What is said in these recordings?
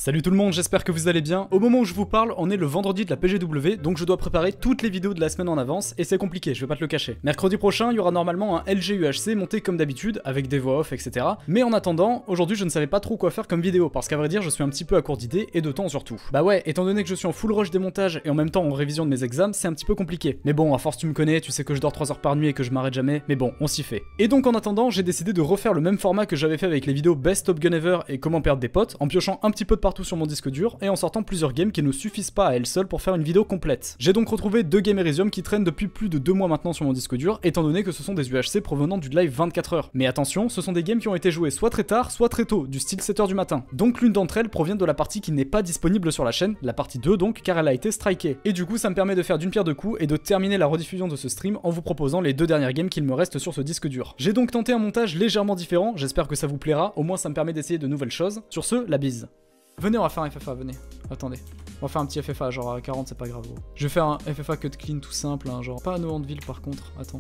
Salut tout le monde, j'espère que vous allez bien. Au moment où je vous parle, on est le vendredi de la PGW, donc je dois préparer toutes les vidéos de la semaine en avance, et c'est compliqué, je vais pas te le cacher. Mercredi prochain, il y aura normalement un LG UHC monté comme d'habitude, avec des voix off, etc. Mais en attendant, aujourd'hui je ne savais pas trop quoi faire comme vidéo, parce qu'à vrai dire, je suis un petit peu à court d'idées, et de temps surtout. Bah ouais, étant donné que je suis en full rush des montages, et en même temps en révision de mes examens, c'est un petit peu compliqué. Mais bon, à force tu me connais, tu sais que je dors 3 heures par nuit et que je m'arrête jamais, mais bon, on s'y fait. Et donc en attendant, j'ai décidé de refaire le même format que j'avais fait avec les vidéos Best Top Gun Ever et Comment perdre des potes, en piochant un petit peu de partout sur mon disque dur, et en sortant plusieurs games qui ne suffisent pas à elles seules pour faire une vidéo complète. J'ai donc retrouvé 2 games Elysium qui traînent depuis plus de 2 mois maintenant sur mon disque dur, étant donné que ce sont des UHC provenant du live 24 heures. Mais attention, ce sont des games qui ont été joués soit très tard, soit très tôt, du style 7 heures du matin. Donc l'une d'entre elles provient de la partie qui n'est pas disponible sur la chaîne, la partie 2 donc, car elle a été strikée. Et du coup ça me permet de faire d'une pierre deux coups et de terminer la rediffusion de ce stream en vous proposant les 2 dernières games qu'il me reste sur ce disque dur. J'ai donc tenté un montage légèrement différent, j'espère que ça vous plaira, au moins ça me permet d'essayer de nouvelles choses. Sur ce, la bise. Venez, on va faire un FFA, venez. Attendez. On va faire un petit FFA, genre à 40, c'est pas grave, gros. Je vais faire un FFA cut clean tout simple, hein, genre pas à Nohanteville par contre, attends.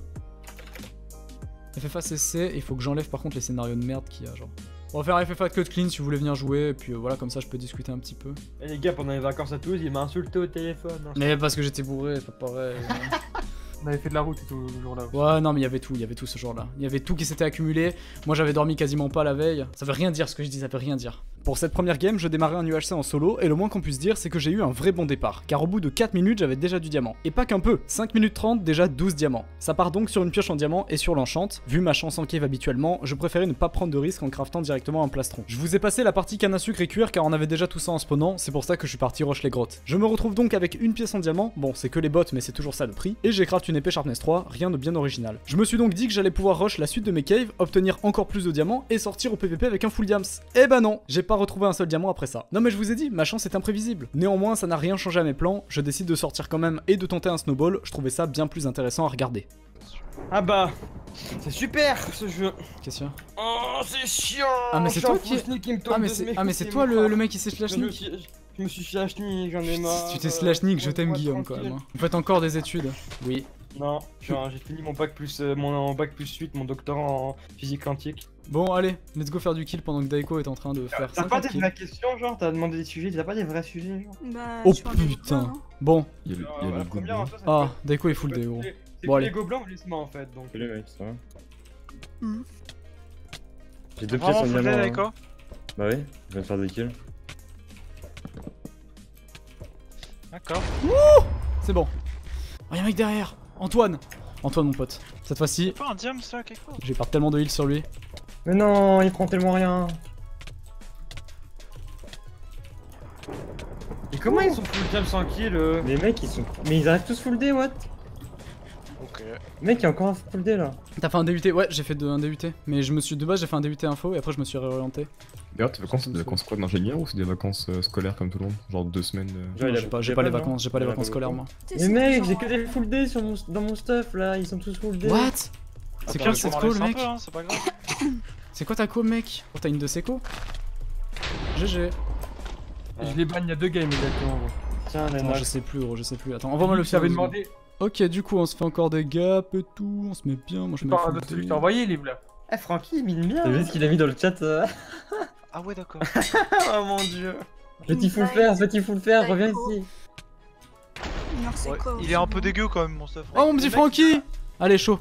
FFA CC, il faut que j'enlève par contre les scénarios de merde qu'il y a, genre. On va faire un FFA cut clean si vous voulez venir jouer, et puis voilà, comme ça je peux discuter un petit peu. Et les gars, pendant les vacances à Toulouse, il m'a insulté au téléphone. Hein. Mais parce que j'étais bourré, c'est pas pareil. On avait fait de la route tout le jour-là. Ouais, non, mais il y avait tout ce jour-là. Il y avait tout qui s'était accumulé. Moi, j'avais dormi quasiment pas la veille. Ça veut rien dire ce que je dis, ça veut rien dire. Pour cette première game, je démarrais un UHC en solo, et le moins qu'on puisse dire, c'est que j'ai eu un vrai bon départ. Car au bout de 4 minutes, j'avais déjà du diamant. Et pas qu'un peu, 5 minutes 30, déjà 12 diamants. Ça part donc sur une pioche en diamant et sur l'enchant. Vu ma chance en cave habituellement, je préférais ne pas prendre de risque en craftant directement un plastron. Je vous ai passé la partie canne à sucre et cuir car on avait déjà tout ça en spawnant, c'est pour ça que je suis parti rush les grottes. Je me retrouve donc avec une pièce en diamant, bon c'est que les bots mais c'est toujours ça le prix, et j'ai craft une épée sharpness 3, rien de bien original. Je me suis donc dit que j'allais pouvoir rush la suite de mes caves, obtenir encore plus de diamants et sortir au PVP avec un full diams. Eh ben non, j'ai pas retrouvé un seul diamant après ça. Non mais je vous ai dit, ma chance est imprévisible. Néanmoins ça n'a rien changé à mes plans, je décide de sortir quand même et de tenter un snowball, je trouvais ça bien plus intéressant à regarder. Ah bah, c'est super ce jeu. Qu'est-ce qu'il y a? Oh c'est chiant. Ah mais c'est toi qui... Ah mais c'est toi le mec qui s'est slash nick. Je me suis slash nick, j'en ai marre. Tu t'es slash nick, je t'aime Guillaume quand même. Vous faites encore des études? Oui. Non, j'ai fini mon bac plus mon bac plus 8, mon doctorat en physique quantique. Bon allez, let's go faire du kill pendant que Daiko est en train de faire ça. T'as pas des vraies questions genre? T'as demandé des sujets, t'as pas des vrais sujets genre? Bah, oh putain. Bon. Il y a le gobelin. Ah, Daiko est full day gros. Bon allez. Les gobelins ou les semains en fait donc. Salut mec, ça va? J'ai 2 Vraiment, pièces en diamant. Hein. Bah oui, je viens de faire des kills. D'accord. C'est bon. Oh y'a un mec derrière. Antoine mon pote. Cette fois-ci, Pas un diam ça quelque chose. j'ai pas tellement de heal sur lui. Mais non, il prend tellement rien. Et comment ils sont full jam sans kill Les mecs ils sont. Mais ils arrivent tous full D, what? Ok. Mec, il y a encore un full D là. T'as fait un DUT? Ouais, j'ai fait un DUT. Mais je me suis de base, j'ai fait un DUT info et après je me suis réorienté. D'ailleurs, tes vacances, c'est des vacances quoi d'ingénieur ou c'est des vacances scolaires comme tout le monde? Genre 2 semaines Non, j'ai pas les vacances, j'ai pas les vacances scolaires moi. Mais mec, j'ai que des full D dans mon stuff là, ils sont tous full D. What? C'est quoi cette call mec? C'est pas grave. C'est quoi ta call mec? Oh t'as une de Seco? GG. Je les banne il y a 2 games exactement gros. Tiens, Attends, je sais plus gros, je sais plus. Attends, envoie-moi le j'avais demandé. Ok, du coup on se fait encore des gaps et tout, on se met bien, moi je me Parle de celui que t'as envoyé livre là. Eh Francky il mine bien. T'as vu ce qu'il a mis dans le chat? Ah ouais d'accord. Oh mon dieu. Petit full faire, reviens ici. Ouais, il est un peu dégueu quand même mon stuff. Oh mon petit Francky! Allez chaud.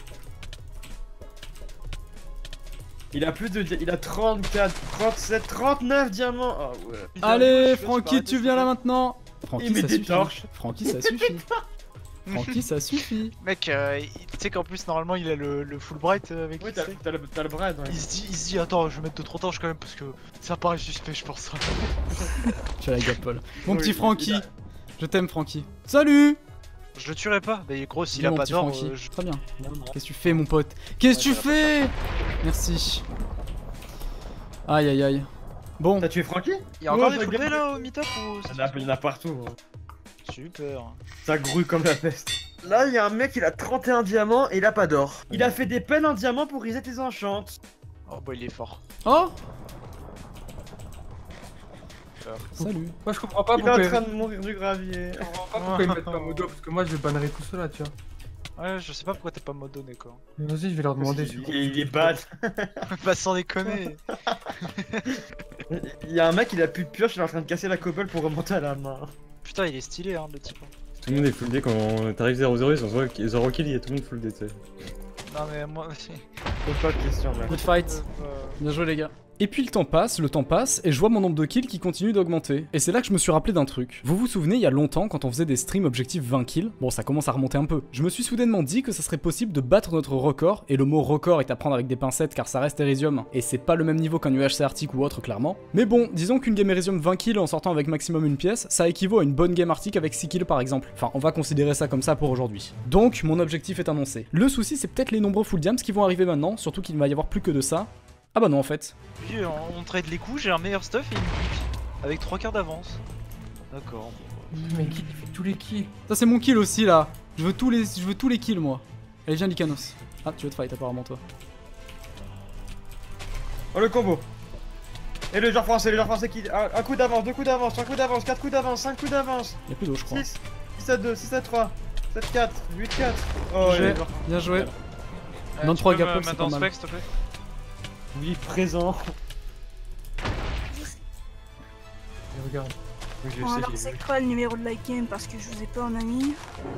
Il a plus de il a 34, 37, 39 diamants. Ah ouais. Allez Francky, tu viens là maintenant. Il met ça des suffit. torches. Francky ça suffit. Francky ça suffit. Mec, tu sais qu'en plus normalement il a le full bright avec Oui, lui, t'as le bread. Ouais. il se dit attends je vais mettre de 3 torches quand même parce que ça paraît suspect je pense. Tu as la gap Paul. Mon Oui, petit Francky. il a- Je t'aime Francky. Salut! Je le tuerai pas, mais gros s'il Bien, a mon pas petit d'or, Francky. Très bien. Qu'est-ce que tu fais mon pote? Qu'est-ce que tu fais? Merci. Aïe aïe aïe. Bon. T'as tué Francky? Il y a encore Ouais, des full regarde. D là au meet-up ou Il y en a partout. Gros. Super. Ça grouille comme la peste. Là, il y a un mec, il a 31 diamants et il a pas d'or. Il a fait des peines en diamant pour reset tes enchants. Oh bah il est fort. Oh! Super. Salut. Moi je comprends pas Il est pourquoi, en train de mourir du gravier. je comprends pas pourquoi ils mettent pas modo parce que moi je le bannerai tout seul là tu vois. Ouais, je sais pas pourquoi t'es pas mode donné quoi. Mais vas-y je vais leur demander. Il est bad. Pas sans déconner. Il y a un mec, il a plus de pioche, il est en train de casser la cobble pour remonter à la main. Putain, il est stylé, hein, le type. Tout le monde est full D quand t'arrives 0-0, ils sont 0 kill, il y a tout le monde full D, tu sais. Non, mais moi aussi. Pose pas de question, mec. Good fight. Bien joué les gars. Et puis le temps passe, et je vois mon nombre de kills qui continue d'augmenter. Et c'est là que je me suis rappelé d'un truc. Vous vous souvenez, il y a longtemps, quand on faisait des streams objectif 20 kills, bon ça commence à remonter un peu, je me suis soudainement dit que ça serait possible de battre notre record, et le mot record est à prendre avec des pincettes car ça reste Elysium, et c'est pas le même niveau qu'un UHC Arctic ou autre clairement. Mais bon, disons qu'une game Elysium 20 kills en sortant avec maximum une pièce, ça équivaut à une bonne game Arctic avec 6 kills par exemple. Enfin, on va considérer ça comme ça pour aujourd'hui. Donc, mon objectif est annoncé. Le souci c'est peut-être les nombreux full diams qui vont arriver maintenant, surtout qu'il ne va y avoir plus que de ça. Ah bah non en fait. Puis on trade les coups, j'ai un meilleur stuff et une pique. Avec 3 quarts d'avance. D'accord. Mais qui fait tous les kills? Ça c'est mon kill aussi là. Je veux tous les kills moi. Allez viens Lycanos. Ah tu veux te fight apparemment toi. Oh le combo. Et le genre français qui... Un coup d'avance, 2 coups d'avance, 3 coups d'avance, 4 coups d'avance, 5 coups d'avance. Y'a plus d'eau je crois. 6, 6 à 2, 6 à 3, 7 4, 8 4. Oh J'ai- ouais. Bien joué. 23 gapple c'est pas Maintenant mal. spec, s'il te plaît. Oui, présent. Et regarde. Oui, je Bon, sais, alors j'ai c'est vu. quoi le numéro de la game parce que je vous ai pas en ami?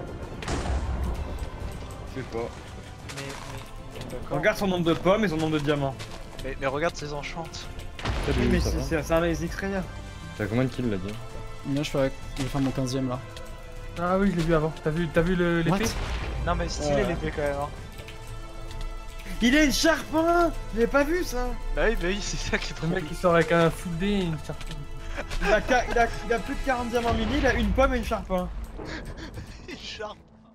Je sais pas. D'accord. Regarde son nombre de pommes et son nombre de diamants. Mais regarde ses enchantes. Oui, mais ça va. c'est un X Rayer. T'as combien de kills là bien? Bien je vais faire mon 15ème là. Ah oui, je l'ai vu avant. T'as vu l'épée? What? Non, mais stylé l'épée quand même. Hein. Il a une charpe, hein. J'avais pas vu ça. Bah oui, c'est ça qui est trop Le mec cool. qui sort avec un full D et une charpe. Il a plus de 40 diamants mini, il a une pomme et une charpe, hein. Sharp.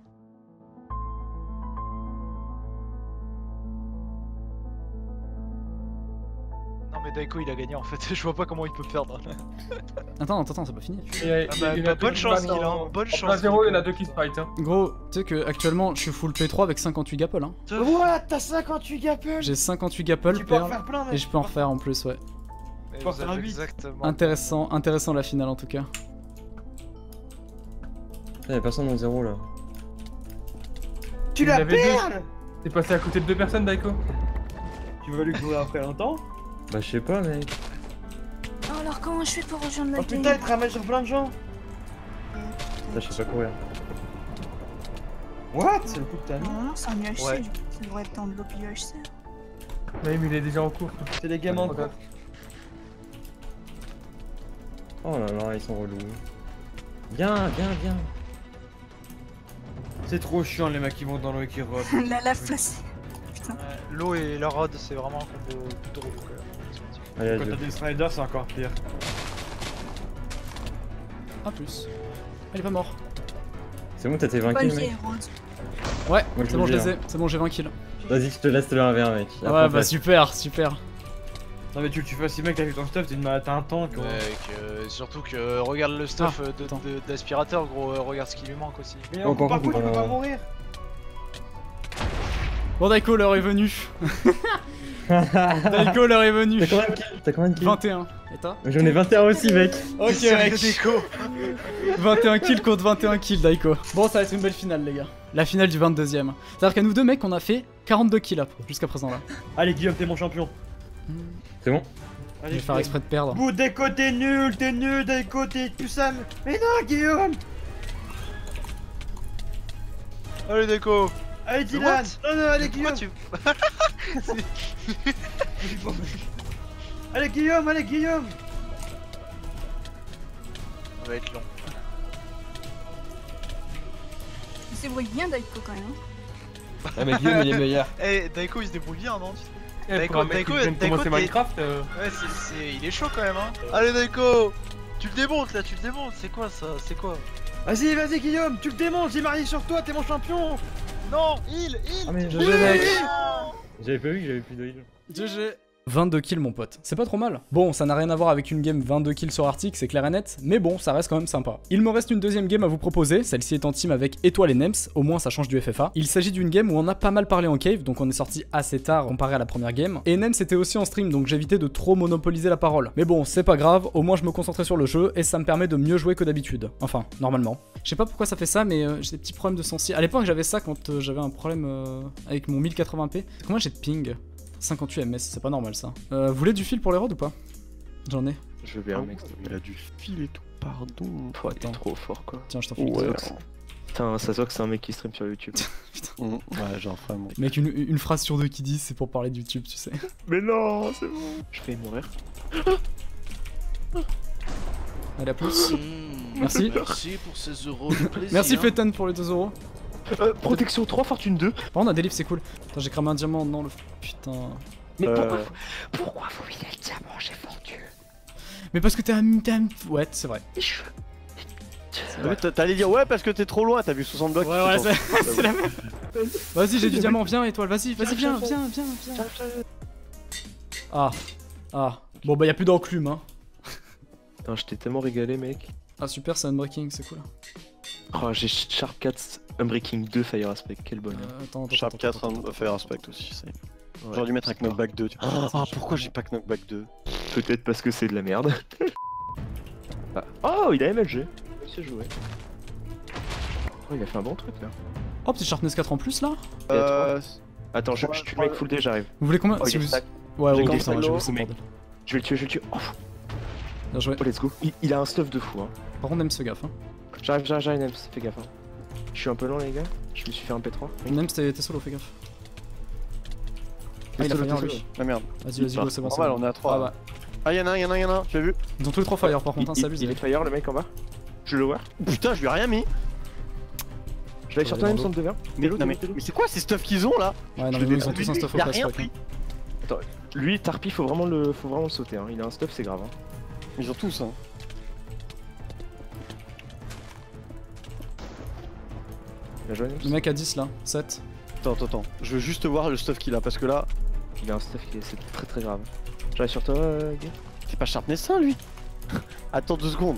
Non mais Daiko il a gagné en fait, je vois pas comment il peut perdre. Attends, c'est pas fini. Bonne chance qu'il a, hein. Bonne chance. 0, il y en a 2 qui se fight. Hein. Gros, tu sais que actuellement je suis full P3 avec 58 gapple hein. What? T'as 58 gapple? J'ai 58 gapple, Tu peux en perles, faire plein, mec. et je peux en refaire en plus ouais. Mais Faut vous faire avez un 8. exactement. Intéressant la finale en tout cas. Y'a personne en 0 là. Tu Il la avait deux. perles? T'es passé à côté de 2 personnes, Daiko? Tu vas lui courir après longtemps? Bah je sais pas mec. Oh, alors comment je fais pour rejoindre la Oh game? putain, il te ramène sur plein de gens. Là je sais pas courir. What? C'est le coup de ta vie. Normalement c'est un UHC, Ouais. du coup ça devrait être en bloc UHC. Mais il est déjà en cours. C'est les gamins. Regarde. Oh là là, ils sont relous. Viens. C'est trop chiant les mecs qui vont dans l'eau et qui rodent. La lave placée. Putain. L'eau et la rod c'est vraiment un combo plutôt relou quand même. Allez, Quand vas-y. t'as des Striders, c'est encore pire. Ah plus. Elle est pas mort. C'est bon, t'as tes 20 Pas kills une mec. vieille rose. Ouais, Moi, je c'est bon le je dis, les ai, c'est bon j'ai 20 kills. Vas-y, je te laisse le 1v1 mec. Après, Ouais on bah fait- super. Non mais tu fais si mec, t'as vu ton stuff, t'as un tank. Gros. Mec, surtout que regarde le stuff attends. de l'aspirateur gros, regarde ce qui lui manque aussi. Mais Encore, par contre, tu peux encore. pas mourir. Bon Daiko l'heure est venue. Daiko l'heure est venue. T'as combien de kills? 21. Et toi? J'en ai 21 aussi mec. Ok Sérieux, mec. Daiko. 21 kills contre 21 kills Daiko. Bon ça va être une belle finale les gars. La finale du 22ème. C'est-à-dire qu'à nous deux mecs on a fait 42 kills là, jusqu'à présent là. Allez Guillaume, t'es mon champion. C'est bon? Je Allez, vais faire exprès de perdre. Bout Déco, t'es nul, Déco, t'es tout ça. Mais non Guillaume. Allez Daiko. Allez Dylan. What? Non, allez Pourquoi Guillaume. tu... Allez Guillaume. Ça va être long. Il se débrouille bien Daiko quand même. Hein. Ah, mais Guillaume il est meilleur. Eh Daiko il se débrouille bien non? Eh, pour un mec qui vient de commencer Minecraft, Ouais il est chaud quand même hein. Allez Daiko. Tu le démontes là, tu le démontes. C'est quoi ça? C'est quoi? Vas-y Guillaume, tu le démontes, j'ai marié sur toi, t'es mon champion. Non, Ah mais GG mec. j'avais pas vu que j'avais plus de heal. GG. 22 kills mon pote, c'est pas trop mal. Bon, ça n'a rien à voir avec une game 22 kills sur Arctic, c'est clair et net, mais bon, ça reste quand même sympa. Il me reste une deuxième game à vous proposer, celle-ci est en team avec Étoile et Nems, au moins ça change du FFA. Il s'agit d'une game où on a pas mal parlé en cave, donc on est sorti assez tard comparé à la première game. Et Nems était aussi en stream, donc j'évitais de trop monopoliser la parole. Mais bon, c'est pas grave, au moins je me concentrais sur le jeu, et ça me permet de mieux jouer que d'habitude. Enfin, normalement. Je sais pas pourquoi ça fait ça, mais j'ai des petits problèmes de sensi. À l'époque j'avais ça quand j'avais un problème avec mon 1080p. Comment j'ai de ping 58 ms, c'est pas normal ça. Vous voulez du fil pour les rods ou pas? J'en ai. Je veux bien, mec. Il a du fil et tout, pardon. Oh, il est trop fort, quoi. Tiens, je t'en fais Ouais. Putain, ça se voit que c'est un mec qui stream sur YouTube. Ouais, genre vraiment. Mec, une phrase sur deux qui dit, c'est pour parler de YouTube, tu sais. Mais non, c'est bon. Je vais mourir. Allez, à plus. Merci. Merci pour ces euros de plaisir. Merci Fétan pour les 2 euros. Protection 3, fortune 2. Par contre, on a des livres, c'est cool. Attends, j'ai cramé un diamant dans le. Putain. Mais pourquoi vous voulez le diamant, j'ai vendu? Mais parce que t'es un. Ouais, c'est vrai. Ouais, t'allais dire ouais parce que t'es trop loin, t'as vu 60 blocs. Ouais, c'est la même. Vas-y, j'ai du diamant, viens, étoile, vas-y, viens. Ah. Bon, bah, y'a plus d'enclume, hein. Putain, je t'ai tellement régalé, mec. Ah, super, c'est Unbreaking, c'est cool. Oh, j'ai Sharp 4 Unbreaking 2 Fire Aspect, quel bonheur. Attends. Sharp 4 Fire Aspect aussi, c'est. J'aurais dû mettre un knockback 2. Tu vois. Ah, pourquoi j'ai pas knockback 2? Peut-être parce que c'est de la merde. Oh, il a MLG. Il sait jouer. Oh, il a fait un bon truc là. Oh, petit Sharpness 4 en plus là. Attends, je tue le mec full D, j'arrive. Vous voulez combien Oh, si il est vous... stack. Ouais, J'ai ok, compris, ça va, j'ai vu, c'est mec. bordel. Je vais le tuer. Oh, Bien joué. oh let's go. Il a un stuff de fou. Hein. Par contre, Nems, fais gaffe. Hein. J'arrive, Nems, fais gaffe. Hein. Je suis un peu lent, les gars. Je me suis fait un P3. Nems, t'es solo, fais gaffe. Ah, il a fire lui. Ah merde. Vas-y, go, c'est bon. Normal, on est à 3. Ah, bah. Ah, y'en a un, tu l'as vu? Ils ont tous les 3 fire par contre, hein, ça abuse. Il est fire, le mec en bas. Je le lower. Putain, je lui ai rien mis. Je vais sur toi, Nems, on te devient. Non, mais c'est quoi ces stuff qu'ils ont là? Ouais, non, mais ils ont tous un stuff au Il a flash. rien pris. Attends, lui, Tarpi, faut vraiment le sauter. Hein. Il a un stuff, c'est grave. Hein. Ils ont tous, hein. Bien joué, Nems. Le mec a 10 là, 7. Attends. Je veux juste voir le stuff qu'il a parce que là. Il a un stuff qui est c'est très grave. J'arrive sur toi, gars. C'est pas Sharpness 1 lui. Attends 2 secondes.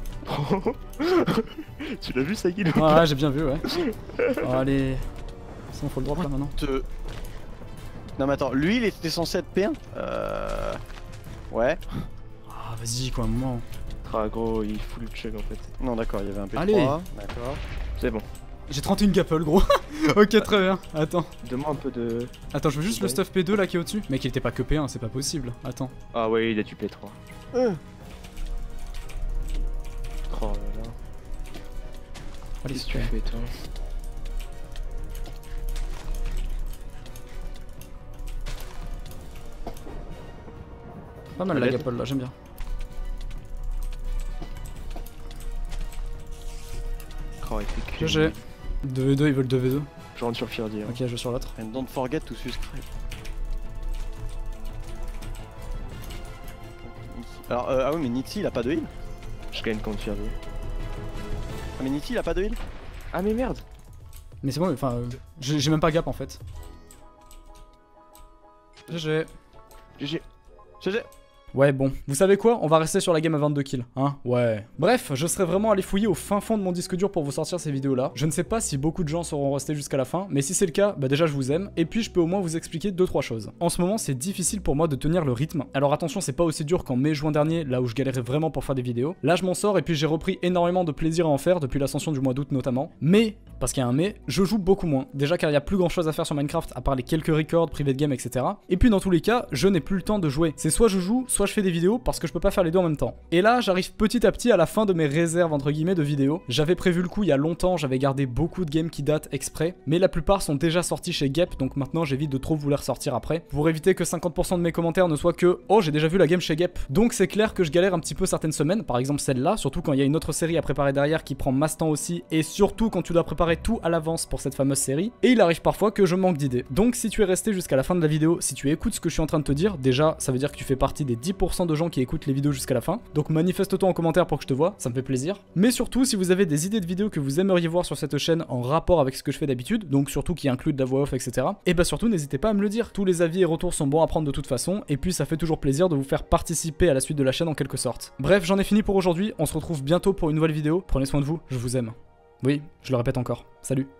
Tu l'as vu, ça, Guido? Ouais, j'ai bien vu, ouais. Oh, allez. Sinon, faut le drop là maintenant. Non, mais attends, lui il était censé être P1. Ouais. Ah, vas-y, quoi, un moment. Ah, gros, il fout le chug en fait. Non, d'accord, il y avait un P3. Allez. D'accord. C'est bon. J'ai 31 gapple, gros. Ok, très bien. Attends. Donne-moi un peu de. Attends, je veux juste le stuff P2 là qui est au-dessus. Mec, il était pas que P1, c'est pas possible. Attends. Ah, ouais, il a du P3. Oh là là. Allez, Qu'est-ce que super. tu fais, toi? Pas mal la gapple là, j'aime bien. Oh, il fait que. GG. 2v2, ils veulent 2v2. Je rentre sur Firdi. Hein. Ok, je vais sur l'autre. And don't forget to subscribe. Alors, ah oui, mais Nitsi il a pas de heal. Je gagne contre Firdi. Ah, mais Nitsi il a pas de heal. Ah, mais merde! Mais c'est bon, enfin, j'ai même pas gap en fait. GG. GG. GG. Ouais, bon, vous savez quoi? On va rester sur la game à 22 kills, hein? Ouais. Bref, je serais vraiment allé fouiller au fin fond de mon disque dur pour vous sortir ces vidéos-là. Je ne sais pas si beaucoup de gens seront restés jusqu'à la fin, mais si c'est le cas, bah déjà je vous aime, et puis je peux au moins vous expliquer 2-3 choses. En ce moment, c'est difficile pour moi de tenir le rythme. Alors attention, c'est pas aussi dur qu'en mai-juin dernier, là où je galérais vraiment pour faire des vidéos. Là, je m'en sors, et puis j'ai repris énormément de plaisir à en faire, depuis l'ascension du mois d'août notamment. Mais, parce qu'il y a un mais, je joue beaucoup moins. Déjà car il y a plus grand chose à faire sur Minecraft, à part les quelques records, private game, etc. Et puis dans tous les cas, je n'ai plus le temps de jouer. C'est soit je joue, soit je fais des vidéos, parce que je peux pas faire les deux en même temps. Et là, j'arrive petit à petit à la fin de mes réserves entre guillemets de vidéos. J'avais prévu le coup il y a longtemps, j'avais gardé beaucoup de games qui datent exprès, mais la plupart sont déjà sortis chez Gep, donc maintenant j'évite de trop vous les ressortir après, pour éviter que 50% de mes commentaires ne soient que « Oh, j'ai déjà vu la game chez Gep ». Donc c'est clair que je galère un petit peu certaines semaines, par exemple celle-là, surtout quand il y a une autre série à préparer derrière qui prend masse temps aussi, et surtout quand tu dois préparer tout à l'avance pour cette fameuse série, et il arrive parfois que je manque d'idées. Donc si tu es resté jusqu'à la fin de la vidéo, si tu écoutes ce que je suis en train de te dire, déjà ça veut dire que tu fais partie des 10% de gens qui écoutent les vidéos jusqu'à la fin, donc manifeste-toi en commentaire pour que je te vois, ça me fait plaisir. Mais surtout, si vous avez des idées de vidéos que vous aimeriez voir sur cette chaîne en rapport avec ce que je fais d'habitude, donc surtout qui incluent de la voix off, etc. Et bah surtout, n'hésitez pas à me le dire. Tous les avis et retours sont bons à prendre de toute façon, et puis ça fait toujours plaisir de vous faire participer à la suite de la chaîne en quelque sorte. Bref, j'en ai fini pour aujourd'hui, on se retrouve bientôt pour une nouvelle vidéo. Prenez soin de vous, je vous aime. Oui, je le répète encore. Salut.